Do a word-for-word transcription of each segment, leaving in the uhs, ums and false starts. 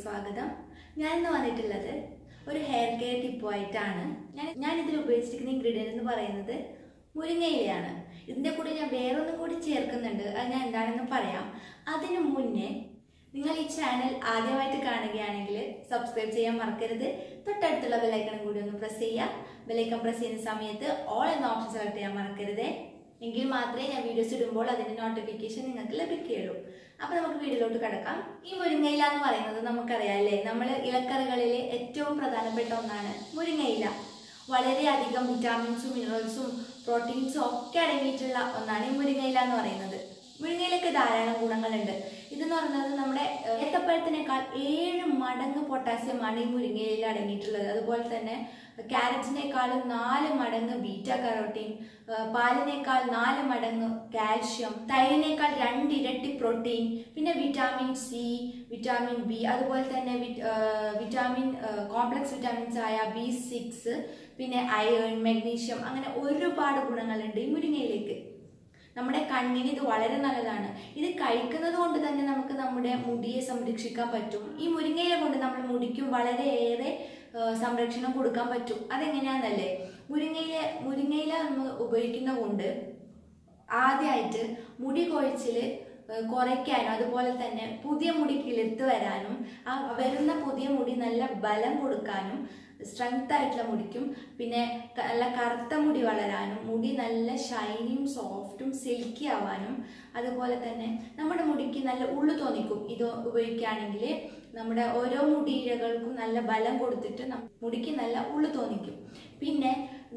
സ്വാഗതം. ഞാൻ ഇന്ന് വന്നിട്ടുള്ളത് ഒരു ഹെയർ കെയർ ടിപ്പുമായിട്ടാണ്. ഞാൻ ഞാൻ ഇതിൽ ഉപയോഗിച്ചിരിക്കുന്ന ഇൻഗ്രീഡിയൻറ്റ് എന്ന് പറയുന്നത് മുരിങ്ങയിലയാണ്. ഇതിൻ്റെ കൂടെ ഞാൻ വേറൊന്നും കൂടി ചേർക്കുന്നുണ്ട്. അത് ഞാൻ എന്താണെന്ന് പറയാം. അതിനു മുന്നേ നിങ്ങൾ ഈ ചാനൽ ആദ്യമായിട്ട് കാണുകയാണെങ്കിൽ സബ്സ്ക്രൈബ് ചെയ്യാൻ മറക്കരുത്. തൊട്ടടുത്തുള്ള ബെല്ലൈക്കണും കൂടി ഒന്ന് പ്രസ് ചെയ്യുക. ബെല്ലൈക്കൺ പ്രസ് ചെയ്യുന്ന സമയത്ത് ഓൾ എന്ന ഓപ്ഷൻ സെലക്ട് ചെയ്യാൻ മറക്കരുത്. എങ്കിൽ മാത്രമേ ഞാൻ വീഡിയോസ് ഇടുമ്പോൾ അതിൻ്റെ നോട്ടിഫിക്കേഷൻ നിങ്ങൾക്ക് ലഭിക്കുകയുള്ളൂ. അപ്പോൾ നമുക്ക് വീഡിയോയിലോട്ട് കിടക്കാം. ഈ മുരിങ്ങയില എന്ന് പറയുന്നത് നമുക്കറിയാം അല്ലേ, നമ്മൾ ഇലക്കറികളിലെ ഏറ്റവും പ്രധാനപ്പെട്ട ഒന്നാണ് മുരിങ്ങയില. വളരെയധികം വിറ്റാമിൻസും മിനറൽസും പ്രോട്ടീൻസും ഒക്കെ അടങ്ങിയിട്ടുള്ള ഒന്നാണ് ഈ മുരിങ്ങയില എന്ന് പറയുന്നത്. മുരിങ്ങയിലൊക്കെ ധാരാളം ഗുണങ്ങളുണ്ട്. ഇതെന്ന് പറയുന്നത് നമ്മുടെ ഏത്തപ്പഴത്തിനേക്കാൾ ഏഴ് മടങ്ങ് പൊട്ടാസ്യമാണ് ഈ മുരിങ്ങയില അടങ്ങിയിട്ടുള്ളത്. അതുപോലെ തന്നെ ക്യാരറ്റിനേക്കാളും നാല് മടങ്ങ് ബീറ്റ കരോട്ടീൻ, പാലിനേക്കാൾ നാല് മടങ്ങ് കാൽഷ്യം, തൈരിനേക്കാൾ രണ്ടിരട്ടി പ്രോട്ടീൻ, പിന്നെ വിറ്റാമിൻ സി, വിറ്റാമിൻ ബി, അതുപോലെ തന്നെ വിറ്റാമിൻ കോംപ്ലക്സ് വിറ്റാമിൻസ് ആയ ബി സിക്സ്, പിന്നെ അയേൺ, മഗ്നീഷ്യം, അങ്ങനെ ഒരുപാട് ഗുണങ്ങളുണ്ട് ഈ മുരിങ്ങയിലേക്ക്. നമ്മുടെ കണ്ണിന് ഇത് വളരെ നല്ലതാണ്. ഇത് കഴിക്കുന്നത് കൊണ്ട് തന്നെ നമുക്ക് നമ്മുടെ മുടിയെ സംരക്ഷിക്കാൻ പറ്റും. ഈ മുരിങ്ങയില കൊണ്ട് നമ്മൾ മുടിക്കും വളരെയേറെ സംരക്ഷണം കൊടുക്കാൻ പറ്റും. അതെങ്ങനെയാണെന്നല്ലേ, മുരിങ്ങയില മുരിങ്ങയില നമ്മൾ ഉപയോഗിക്കുന്ന കൊണ്ട് ആദ്യമായിട്ട് മുടി കൊഴിച്ചിൽ കുറയ്ക്കാനും അതുപോലെ തന്നെ പുതിയ മുടി കിളിർത്ത് വരാനും ആ വരുന്ന പുതിയ മുടി നല്ല ബലം കൊടുക്കാനും സ്ട്രെങ്ത് ആയിട്ടുള്ള മുടിക്കും, പിന്നെ നല്ല കറുത്ത മുടി വളരാനും, മുടി നല്ല ഷൈനിയും സോഫ്റ്റും സിൽക്കി ആവാനും, അതുപോലെ തന്നെ നമ്മുടെ മുടിക്ക് നല്ല ഉള്ളു തോന്നിക്കും. ഇത് ഉപയോഗിക്കുകയാണെങ്കിൽ നമ്മുടെ ഓരോ മുടിയിഴകൾക്കും നല്ല ബലം കൊടുത്തിട്ട് മുടിക്ക് നല്ല ഉള്ളു തോന്നിക്കും. പിന്നെ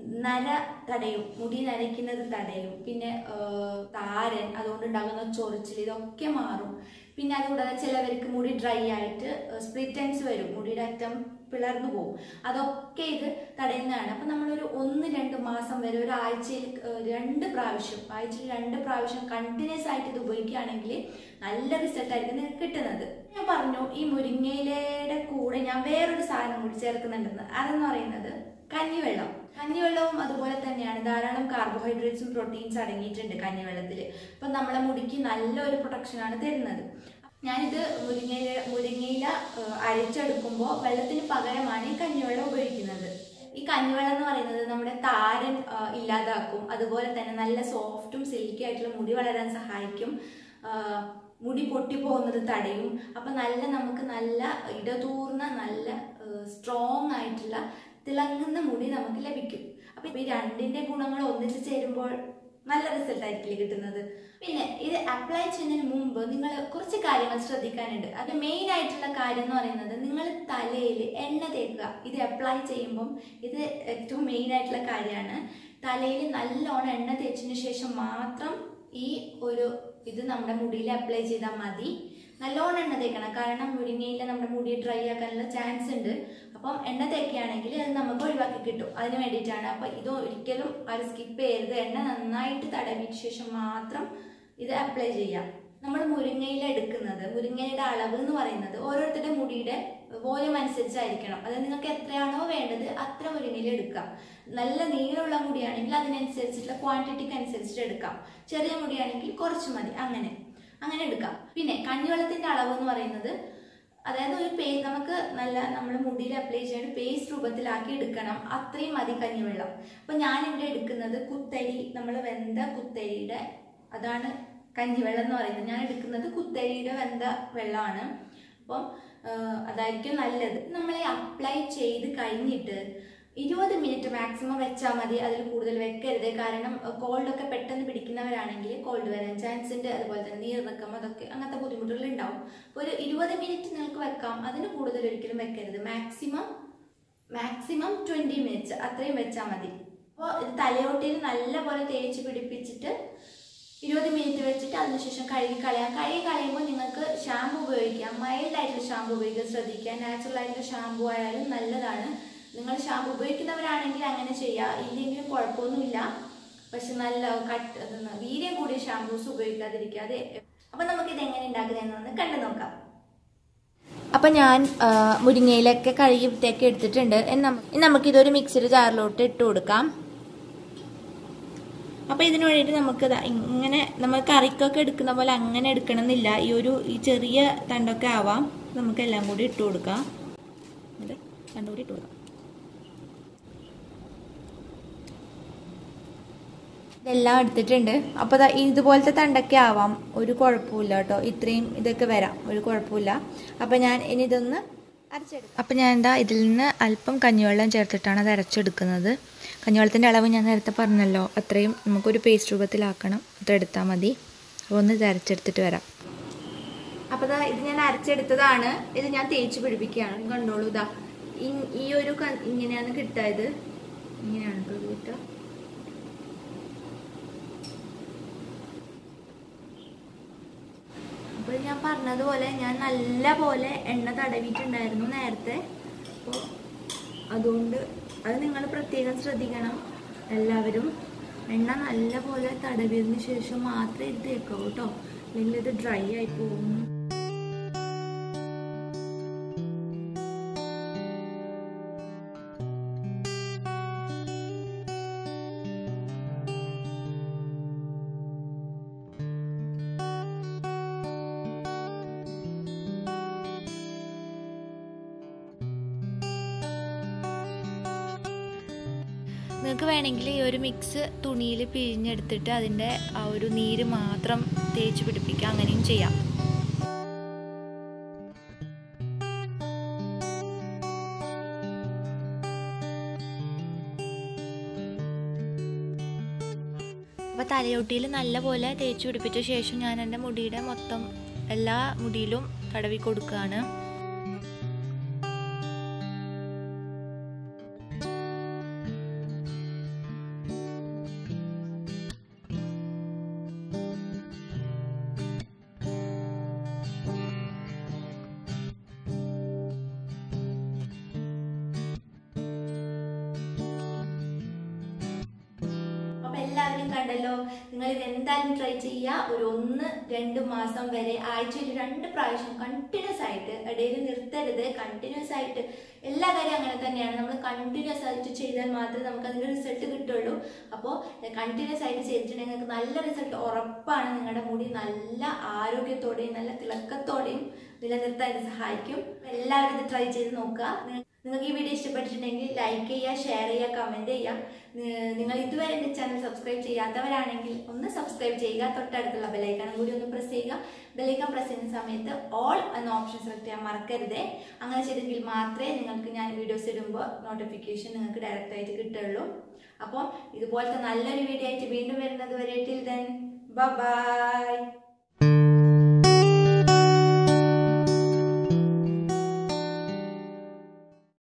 നര തടയും, മുടി നരയ്ക്കുന്നത് തടയും. പിന്നെ താരൻ, അതുകൊണ്ടുണ്ടാകുന്ന ചൊറിച്ചിൽ, ഇതൊക്കെ മാറും. പിന്നെ അതുകൂടാതെ ചിലവർക്ക് മുടി ഡ്രൈ ആയിട്ട് സ്പ്ലിറ്റ് എൻഡ്സ് വരും, മുടിയുടെ അറ്റം പിളർന്നു പോകും. അതൊക്കെ ഇത് തടയുന്നതാണ്. അപ്പം നമ്മളൊരു ഒന്ന് രണ്ട് മാസം വരെ ഒരാഴ്ചയിൽ രണ്ട് പ്രാവശ്യം ആഴ്ചയിൽ രണ്ട് പ്രാവശ്യം കണ്ടിന്യൂസ് ആയിട്ട് ഇത് ഉപയോഗിക്കുകയാണെങ്കിൽ നല്ല റിസൾട്ട് ആയിരിക്കും നിങ്ങൾക്ക് കിട്ടുന്നത്. ഞാൻ പറഞ്ഞു ഈ മുരിങ്ങയിലയുടെ കൂടെ ഞാൻ വേറൊരു സാധനം കൂടി ചേർക്കുന്നുണ്ടെന്ന്. അതെന്ന് പറയുന്നത് കഞ്ഞിവെള്ളം. കഞ്ഞിവെള്ളവും അതുപോലെ തന്നെയാണ്. ധാരാളം കാർബോഹൈഡ്രേറ്റ്സും പ്രോട്ടീൻസ് അടങ്ങിയിട്ടുണ്ട് കഞ്ഞിവെള്ളത്തിൽ. അപ്പം നമ്മളെ മുടിക്ക് നല്ലൊരു പ്രൊട്ടക്ഷനാണ് തരുന്നത്. ഞാനിത് മുരിങ്ങയില മുരിങ്ങയില അരച്ചെടുക്കുമ്പോൾ വെള്ളത്തിന് പകരമാണ് ഈ കഞ്ഞിവെള്ളം ഉപയോഗിക്കുന്നത്. ഈ കഞ്ഞിവെള്ളം എന്ന് പറയുന്നത് നമ്മുടെ താരൻ ഇല്ലാതാക്കും. അതുപോലെ തന്നെ നല്ല സോഫ്റ്റും സിൽക്കി ആയിട്ടുള്ള മുടി വളരാൻ സഹായിക്കും. മുടി പൊട്ടിപ്പോകുന്നത് തടയും. അപ്പം നല്ല നമുക്ക് നല്ല ഇടതൂർന്ന നല്ല സ്ട്രോങ് ആയിട്ടുള്ള തിളങ്ങുന്ന മുടി നമുക്ക് ലഭിക്കും. അപ്പം ഈ രണ്ടിൻ്റെ ഗുണങ്ങൾ ഒന്നിച്ച് ചേരുമ്പോൾ നല്ല റിസൾട്ട് ആയിരിക്കില്ല കിട്ടുന്നത്. പിന്നെ ഇത് അപ്ലൈ ചെയ്യുന്നതിന് മുമ്പ് നിങ്ങൾ കുറച്ച് കാര്യങ്ങൾ ശ്രദ്ധിക്കാനുണ്ട്. അത് മെയിൻ ആയിട്ടുള്ള കാര്യം എന്ന് പറയുന്നത് നിങ്ങൾ തലയിൽ എണ്ണ തേക്കുക. ഇത് അപ്ലൈ ചെയ്യുമ്പം ഇത് ഏറ്റവും മെയിൻ ആയിട്ടുള്ള കാര്യമാണ്. തലയിൽ നല്ലോണം എണ്ണ തേച്ചതിന് ശേഷം മാത്രം ഈ ഒരു ഇത് നമ്മുടെ മുടിയിൽ അപ്ലൈ ചെയ്താൽ മതി. നല്ലോണം എണ്ണ തേക്കണം, കാരണം മുരിങ്ങയില നമ്മുടെ മുടി ഡ്രൈ ആക്കാനുള്ള ചാൻസ് ഉണ്ട്. അപ്പം എണ്ണ തേക്കുകയാണെങ്കിൽ അത് നമുക്ക് ഒഴിവാക്കി കിട്ടും. അതിന് വേണ്ടിയിട്ടാണ്. അപ്പം ഇത് ഒരിക്കലും അത് സ്കിപ്പ് ചെയ്യരുത്. എണ്ണ നന്നായിട്ട് തടവിയ ശേഷം മാത്രം ഇത് അപ്ലൈ ചെയ്യാം. നമ്മൾ മുരിങ്ങയില എടുക്കുന്നത്, മുരിങ്ങയുടെ അളവ് എന്ന് പറയുന്നത് ഓരോരുത്തരുടെ മുടിയുടെ വോളിയം അനുസരിച്ചായിരിക്കണം. അത് നിങ്ങൾക്ക് എത്രയാണോ വേണ്ടത് അത്ര മുരിങ്ങയില എടുക്കാം. നല്ല നീളമുള്ള മുടിയാണെങ്കിൽ അതിനനുസരിച്ചിട്ടുള്ള ക്വാണ്ടിറ്റിക്ക് അനുസരിച്ചിട്ട് എടുക്കാം. ചെറിയ മുടിയാണെങ്കിൽ കുറച്ച് മതി, അങ്ങനെ അങ്ങനെ എടുക്കാം. പിന്നെ കഞ്ഞിവെള്ളത്തിന്റെ അളവ് എന്ന് പറയുന്നത്, അതായത് ഒരു പേ നമുക്ക് നല്ല നമ്മൾ മുടിയിൽ അപ്ലൈ ചെയ്യാൻ പേസ്റ്റ് രൂപത്തിലാക്കി എടുക്കണം. അത്രയും മതി കഞ്ഞിവെള്ളം. അപ്പം ഞാനിവിടെ എടുക്കുന്നത് കുത്തരി, നമ്മൾ വെന്ത കുത്തരിയുടെ, അതാണ് കഞ്ഞിവെള്ളം എന്ന് പറയുന്നത്. ഞാൻ എടുക്കുന്നത് കുത്തരിയുടെ വെന്ത വെള്ളമാണ്. അപ്പം അതായിരിക്കും നല്ലത്. നമ്മളെ അപ്ലൈ ചെയ്ത് കഴിഞ്ഞിട്ട് ഇരുപത് മിനിറ്റ് മാക്സിമം വെച്ചാൽ മതി. അതിൽ കൂടുതൽ വെക്കരുത്. കാരണം കോൾഡൊക്കെ പെട്ടെന്ന് പിടിക്കുന്നവരാണെങ്കിൽ കോൾഡ് വരാൻ ചാൻസ് ഉണ്ട്. അതുപോലെ തന്നെ നീരിറക്കം, അതൊക്കെ അങ്ങനത്തെ ബുദ്ധിമുട്ടുകൾ ഉണ്ടാവും. അപ്പോൾ ഒരു ഇരുപത് മിനിറ്റ് നിങ്ങൾക്ക് വെക്കാം. അതിന് കൂടുതൽ ഒരിക്കലും വെക്കരുത്. മാക്സിമം മാക്സിമം ട്വൻറ്റി മിനിറ്റ്സ് അത്രയും വെച്ചാൽ മതി. അപ്പോൾ ഇത് തലയോട്ടിയിൽ നല്ലപോലെ തേച്ച് പിടിപ്പിച്ചിട്ട് ഇരുപത് മിനിറ്റ് വെച്ചിട്ട് അതിനുശേഷം കഴുകി കളയാം. കഴുകി കളയുമ്പോൾ നിങ്ങൾക്ക് ഷാമ്പു ഉപയോഗിക്കാം. മൈൽഡ് ആയിട്ടുള്ള ഷാമ്പു ഉപയോഗിക്കാൻ ശ്രദ്ധിക്കുക. നാച്ചുറൽ ആയിട്ടുള്ള ഷാമ്പു ആയാലും നല്ലതാണ്. നിങ്ങൾ ഷാമ്പു ഉപയോഗിക്കുന്നവരാണെങ്കിൽ അങ്ങനെ ചെയ്യുക, ഇല്ലെങ്കിലും കുഴപ്പമൊന്നുമില്ല. പക്ഷെ നല്ല കട്ട് വീര്യം കൂടിയ ഷാമ്പൂസ് ഉപയോഗിക്കാതിരിക്കാതെ. അപ്പം നമുക്കിത് എങ്ങനെ ഉണ്ടാക്കുന്നതെന്നൊന്ന് കണ്ടു നോക്കാം. അപ്പം ഞാൻ മുരിങ്ങയിലൊക്കെ കഴുകി വൃത്തിയാക്കി എടുത്തിട്ടുണ്ട്. നമുക്കിതൊരു മിക്സിയുടെ ജാറിലോട്ട് ഇട്ട് കൊടുക്കാം. അപ്പോൾ ഇതിന് വേണ്ടിയിട്ട് നമുക്ക് ഇങ്ങനെ നമ്മൾ കറിക്കൊക്കെ എടുക്കുന്ന പോലെ അങ്ങനെ എടുക്കണം എന്നില്ല. ഈ ഒരു ഈ ചെറിയ തണ്ടൊക്കെ ആവാം. നമുക്ക് എല്ലാം കൂടി ഇട്ട് കൊടുക്കാം. ഇത് രണ്ടും കൂടി ഇട്ട് കൊടുക്കാം. ഇതെല്ലാം എടുത്തിട്ടുണ്ട്. അപ്പോൾ ഇതുപോലത്തെ തണ്ടൊക്കെ ആവാം, ഒരു കുഴപ്പമില്ല കേട്ടോ. ഇത്രയും ഇതൊക്കെ വരാം, ഒരു കുഴപ്പമില്ല. അപ്പോൾ ഞാൻ ഇനി ഇതൊന്ന് അരച്ചെടുക്കാം. അപ്പോൾ ഞാൻ എന്താ ഇതിൽ നിന്ന് അല്പം കഞ്ഞിവെള്ളം ചേർത്തിട്ടാണ് അത് അരച്ചെടുക്കുന്നത്. കഞ്ഞിവെള്ളത്തിൻ്റെ അളവ് ഞാൻ നേരത്തെ പറഞ്ഞല്ലോ, അത്രയും നമുക്കൊരു പേസ്റ്റ് രൂപത്തിലാക്കണം. അത്ര എടുത്താൽ മതി. അപ്പോൾ ഒന്ന് ഇത് അരച്ചെടുത്തിട്ട് വരാം. അപ്പോൾ ഇത് ഞാൻ അരച്ചെടുത്തതാണ്. ഇത് ഞാൻ തേച്ച് പിടിപ്പിക്കുകയാണ്. കണ്ടോളൂ, ഇതാ ഈ ഒരു ഇങ്ങനെയാണ് കിട്ടായത്. ഇങ്ങനെയാണ് കിട്ടുക. അപ്പോൾ ഞാൻ പറഞ്ഞതുപോലെ ഞാൻ നല്ല പോലെ എണ്ണ തടവിയിട്ടുണ്ടായിരുന്നു നേരത്തെ. അപ്പോൾ അതുകൊണ്ട് അത് നിങ്ങൾ പ്രത്യേകം ശ്രദ്ധിക്കണം എല്ലാവരും. എണ്ണ നല്ല പോലെ തടവിയതിന് ശേഷം മാത്രമേ ഇത് തേക്കാവൂ കേട്ടോ, അല്ലെങ്കിൽ ഇത് ഡ്രൈ ആയി പോകും. നിങ്ങൾക്ക് വേണമെങ്കിൽ ഈ ഒരു മിക്സ് തുണിയിൽ പിഴിഞ്ഞെടുത്തിട്ട് അതിൻ്റെ ആ ഒരു നീര് മാത്രം തേച്ച് പിടിപ്പിക്കുക, അങ്ങനെയും ചെയ്യാം. അപ്പോൾ തലയോട്ടിയിൽ നല്ലപോലെ തേച്ച് പിടിപ്പിച്ച ശേഷം ഞാൻ എൻ്റെ മുടിയുടെ മൊത്തം എല്ലാ മുടിയിലും തടവി കൊടുക്കുകയാണ്. എല്ലാവരും കണ്ടല്ലോ, നിങ്ങൾ ഇത് എന്തായാലും ട്രൈ ചെയ്യുക. ഒരു ഒന്ന് രണ്ട് മാസം വരെ ആഴ്ചയിൽ രണ്ട് പ്രാവശ്യം കണ്ടിന്യൂസ് ആയിട്ട്, ഇടയിൽ നിർത്തരുത്. കണ്ടിന്യൂസ് ആയിട്ട് എല്ലാ കാര്യം അങ്ങനെ തന്നെയാണ്. നമ്മൾ കണ്ടിന്യൂസ് ആയിട്ട് ചെയ്താൽ മാത്രമേ നമുക്ക് അതിൻ്റെ റിസൾട്ട് കിട്ടുള്ളൂ. അപ്പോൾ കണ്ടിന്യൂസ് ആയിട്ട് ചെയ്തിട്ടുണ്ടെങ്കിൽ നിങ്ങൾക്ക് നല്ല റിസൾട്ട് ഉറപ്പാണ്. നിങ്ങളുടെ മുടി നല്ല ആരോഗ്യത്തോടെയും നല്ല തിളക്കത്തോടെയും നിലനിർത്താൻ ഇത് സഹായിക്കും. എല്ലാവരും ഇത് ട്രൈ ചെയ്ത് നോക്കുക. നിങ്ങൾക്ക് ഈ വീഡിയോ ഇഷ്ടപ്പെട്ടിട്ടുണ്ടെങ്കിൽ ലൈക്ക് ചെയ്യുക, ഷെയർ ചെയ്യുക, കമൻറ്റ് ചെയ്യുക. നിങ്ങൾ ഇതുവരെ എൻ്റെ ചാനൽ സബ്സ്ക്രൈബ് ചെയ്യാത്തവരാണെങ്കിൽ ഒന്ന് സബ്സ്ക്രൈബ് ചെയ്യുക. തൊട്ടടുത്തുള്ള ബെല്ലൈക്കണും കൂടി ഒന്ന് പ്രസ് ചെയ്യുക. ബെല്ലൈക്കൺ പ്രസ് ചെയ്യുന്ന സമയത്ത് ഓൾ എന്ന ഓപ്ഷൻ സെലക്ട് ചെയ്യാൻ മറക്കരുത്. അങ്ങനെ ചെയ്തെങ്കിൽ മാത്രമേ നിങ്ങൾക്ക് ഞാൻ വീഡിയോസ് ഇടുമ്പോൾ നോട്ടിഫിക്കേഷൻ നിങ്ങൾക്ക് ഡയറക്റ്റ് ആയിട്ട് കിട്ടുള്ളൂ. അപ്പോൾ ഇതുപോലത്തെ നല്ലൊരു വീഡിയോ ആയിട്ട് വീണ്ടും വരുന്നത് വരെ ടിൽ ദെൻ ബൈ.